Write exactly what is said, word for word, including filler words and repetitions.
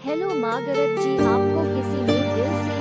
hello Margaret जी, आपको किसी ने दिल से